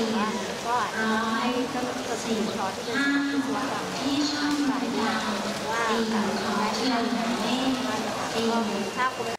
ว่าก็อาจจะให้เจ้าหน้าที่กสทชที่เป็นสำนักวิศวกรรมอธิบายด้วยว่าการทำได้ไม่ได้ยังไงมาตรฐานก็ถ้าคุณ